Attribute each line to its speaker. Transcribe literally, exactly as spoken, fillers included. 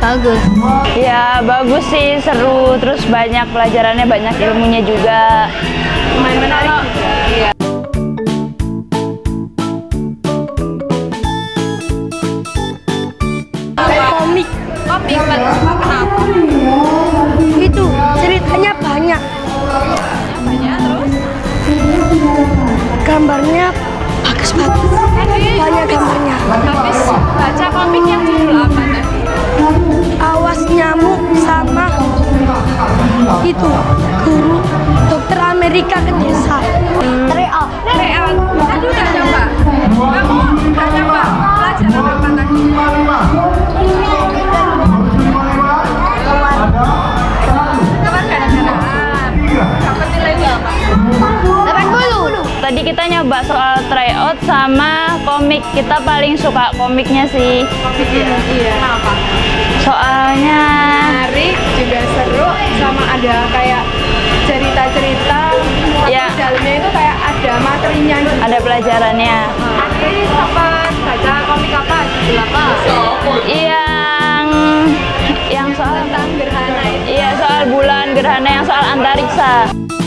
Speaker 1: Bagus.
Speaker 2: Ya bagus sih, seru, terus banyak pelajarannya, banyak ilmunya juga.
Speaker 1: Lumayan menarik juga. Iya.
Speaker 3: Komik.
Speaker 1: Komik, kenapa?
Speaker 3: Itu ceritanya banyak.
Speaker 1: Banyak terus?
Speaker 3: Gambarnya bagus banget. Banyak gambarnya.
Speaker 1: Habis baca komik yang judul apa tadi?
Speaker 3: Awas nyamuk sama itu guru dokter Amerika ke desa.
Speaker 1: Tryout. Tryout. Tadi udah coba. Kamu udah coba pelajaran apa tadi? Kewarganegaraan. Dapat nilai berapa? delapan puluh.
Speaker 2: Tadi kita nyoba soal tryout sama komik. Kita paling suka komiknya sih.
Speaker 1: Komik ya? Iya. Kenapa?
Speaker 2: Soalnya
Speaker 1: Menarik, juga seru, sama ada kayak cerita-cerita.
Speaker 2: Ya.
Speaker 1: Di dalamnya itu kayak ada materinya gitu.
Speaker 2: ada pelajarannya.
Speaker 1: Ini sempat baca komik apa? Judul apa?
Speaker 2: Yang yang soal
Speaker 1: Tentang gerhana itu.
Speaker 2: iya soal bulan gerhana, yang soal antariksa.